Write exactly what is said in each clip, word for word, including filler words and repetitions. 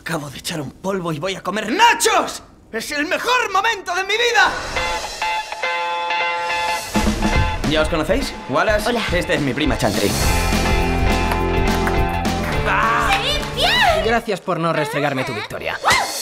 Acabo de echar un polvo y voy a comer nachos. ¡Es el mejor momento de mi vida! ¿Ya os conocéis? Wallace. Hola. Esta es mi prima Chantry. ¡Sí, bien! Gracias por no restregarme tu victoria.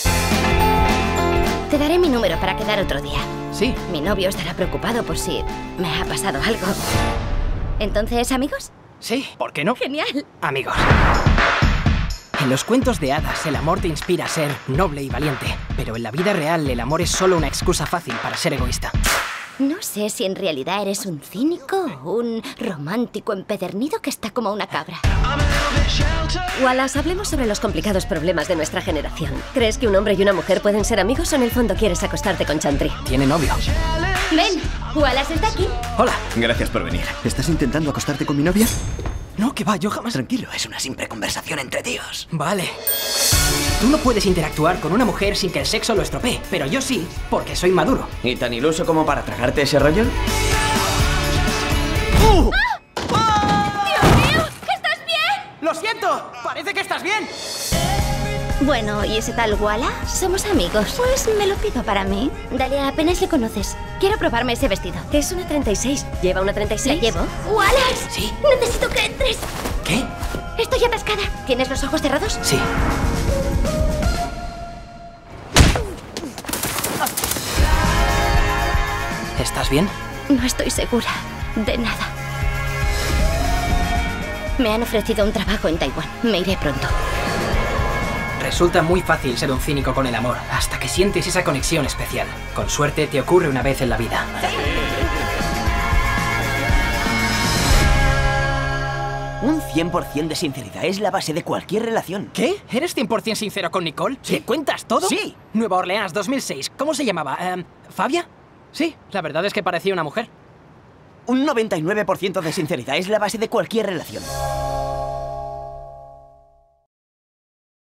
Te daré mi número para quedar otro día. Sí. Mi novio estará preocupado por si me ha pasado algo. ¿Entonces, amigos? Sí, ¿por qué no? Genial. Amigos. En los cuentos de hadas, el amor te inspira a ser noble y valiente. Pero en la vida real, el amor es solo una excusa fácil para ser egoísta. No sé si en realidad eres un cínico o un romántico empedernido que está como una cabra. Wallace, hablemos sobre los complicados problemas de nuestra generación. ¿Crees que un hombre y una mujer pueden ser amigos o en el fondo quieres acostarte con Chantry? Tiene novio. Ven, Wallace está aquí. Hola. Gracias por venir. ¿Estás intentando acostarte con mi novia? No, que va, yo jamás... Tranquilo, es una simple conversación entre tíos. Vale. Tú no puedes interactuar con una mujer sin que el sexo lo estropee, pero yo sí, porque soy maduro. ¿Y tan iluso como para tragarte ese rollo? ¡Uh! ¡Dios mío! ¿Estás bien? ¡Lo siento! ¡Parece que estás bien! Bueno, ¿y ese tal Wallace? Somos amigos. Pues me lo pido para mí. Dalia, apenas le conoces. Quiero probarme ese vestido. Es una treinta y seis. ¿Lleva una treinta y ¿La seis? llevo? ¡Wallace! Sí. Necesito que entres. ¿Qué? Estoy atascada. ¿Tienes los ojos cerrados? Sí. ¿Estás bien? No estoy segura de nada. Me han ofrecido un trabajo en Taiwán. Me iré pronto. Resulta muy fácil ser un cínico con el amor, hasta que sientes esa conexión especial. Con suerte te ocurre una vez en la vida. Un cien por cien de sinceridad es la base de cualquier relación. ¿Qué? ¿Eres cien por cien sincero con Nicole? Sí. ¿Le cuentas todo? Sí. Nueva Orleans, dos mil seis. ¿Cómo se llamaba? Em, ¿Fabia? Sí, la verdad es que parecía una mujer. Un noventa y nueve por ciento de sinceridad es la base de cualquier relación.